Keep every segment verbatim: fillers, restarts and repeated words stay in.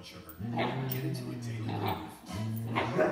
sugar. Get into a daily groove.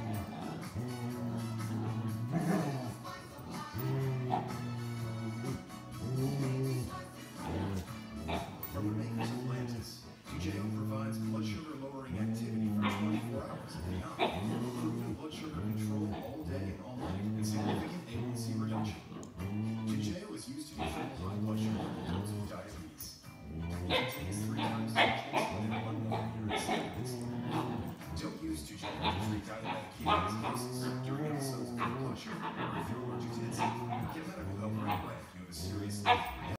From the makers of Lantus, T J O provides blood sugar lowering activity for twenty-four hours and beyond. Proven blood sugar control all day and all night, and significant A one C reduction. T J O is used to control high blood sugar in those with diabetes. It contains three times as much insulin in one milligram cigarettes. Don't use T J O to treat diabetic ketoacidosis during episodes of low blood sugar or if you're